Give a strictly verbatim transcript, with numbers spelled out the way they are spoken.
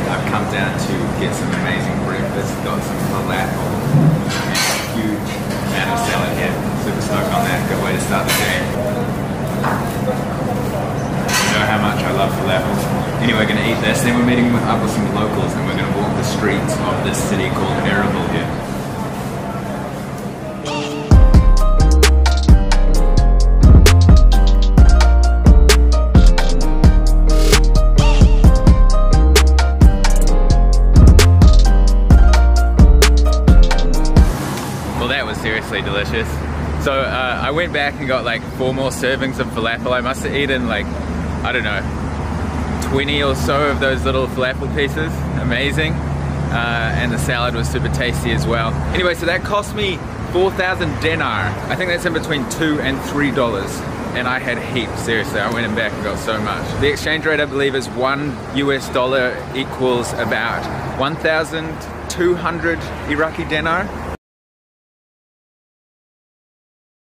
I've come down to get some amazing breakfast, got some falafel, and a huge amount of salad here. Super stoked on that, good way to start the day. You know how much I love falafel. Anyway, we're gonna eat this, then we're meeting up with some locals and we're gonna walk the streets of this city called Erbil here. Seriously delicious. So uh, I went back and got like four more servings of falafel. I must have eaten like, I don't know, twenty or so of those little falafel pieces. Amazing. Uh, and the salad was super tasty as well. Anyway, so that cost me four thousand dinar. I think that's in between two and three dollars. And I had heaps, seriously. I went in back and got so much. The exchange rate, I believe, is one U S dollar equals about one thousand two hundred Iraqi dinar.